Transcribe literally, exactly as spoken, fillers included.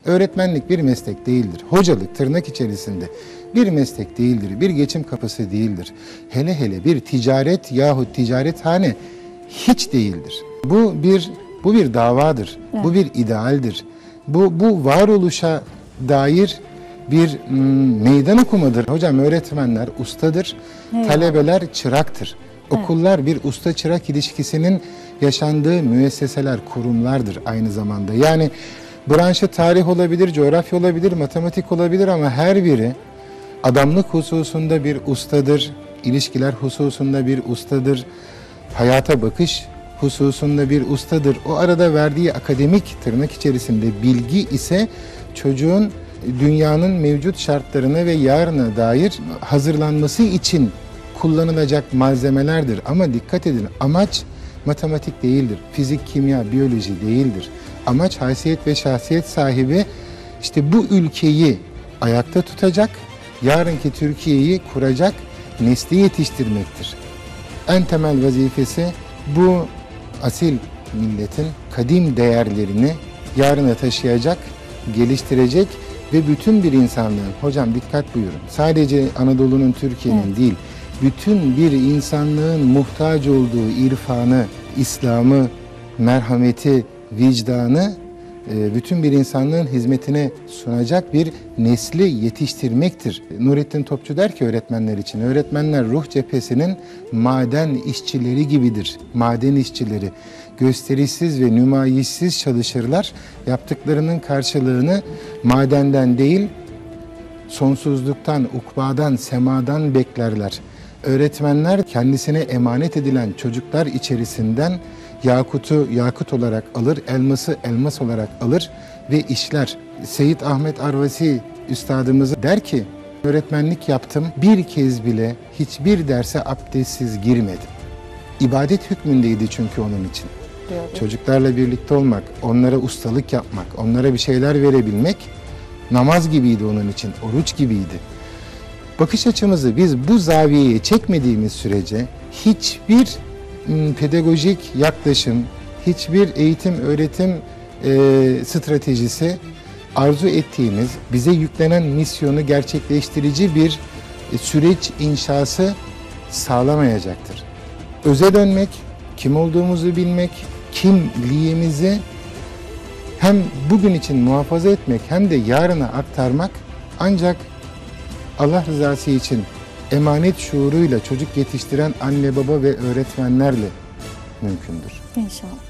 Öğretmenlik bir meslek değildir. Hocalık tırnak içerisinde bir meslek değildir. Bir geçim kapısı değildir. Hele hele bir ticaret yahut ticarethane hiç değildir. Bu bir bu bir davadır. Evet. Bu bir idealdir. Bu bu varoluşa dair bir mm, meydan okumadır. Hocam öğretmenler ustadır. Evet. Talebeler çıraktır. Evet. Okullar bir usta çırak ilişkisinin yaşandığı müesseseler, kurumlardır aynı zamanda. Yani branşı tarih olabilir, coğrafya olabilir, matematik olabilir ama her biri adamlık hususunda bir ustadır, ilişkiler hususunda bir ustadır, hayata bakış hususunda bir ustadır. O arada verdiği akademik tırnak içerisinde bilgi ise çocuğun dünyanın mevcut şartlarına ve yarına dair hazırlanması için kullanılacak malzemelerdir. Ama dikkat edin, amaç matematik değildir, fizik, kimya, biyoloji değildir. Amaç haysiyet ve şahsiyet sahibi işte bu ülkeyi ayakta tutacak, yarınki Türkiye'yi kuracak nesli yetiştirmektir. En temel vazifesi bu asil milletin kadim değerlerini yarına taşıyacak, geliştirecek ve bütün bir insanlığın, hocam dikkat buyurun, sadece Anadolu'nun, Türkiye'nin evet. değil, bütün bir insanlığın muhtaç olduğu irfanı, İslam'ı, merhameti, vicdanı bütün bir insanlığın hizmetine sunacak bir nesli yetiştirmektir. Nurettin Topçu der ki öğretmenler için, öğretmenler ruh cephesinin maden işçileri gibidir. Maden işçileri gösterişsiz ve nümayişsiz çalışırlar. Yaptıklarının karşılığını madenden değil, sonsuzluktan, ukbadan, semadan beklerler. Öğretmenler kendisine emanet edilen çocuklar içerisinden yakutu yakut olarak alır, elması elmas olarak alır ve işler. Seyyid Ahmet Arvasi üstadımız der ki, öğretmenlik yaptım, bir kez bile hiçbir derse abdestsiz girmedim. İbadet hükmündeydi çünkü onun için. Evet. Çocuklarla birlikte olmak, onlara ustalık yapmak, onlara bir şeyler verebilmek namaz gibiydi onun için, oruç gibiydi. Bakış açımızı biz bu zaviyeye çekmediğimiz sürece hiçbir pedagojik yaklaşım, hiçbir eğitim, öğretim e, stratejisi arzu ettiğimiz, bize yüklenen misyonu gerçekleştirici bir e, süreç inşası sağlamayacaktır. Öze dönmek, kim olduğumuzu bilmek, kimliğimizi hem bugün için muhafaza etmek hem de yarına aktarmak ancak Allah rızası için emanet şuuruyla çocuk yetiştiren anne baba ve öğretmenlerle mümkündür. İnşallah.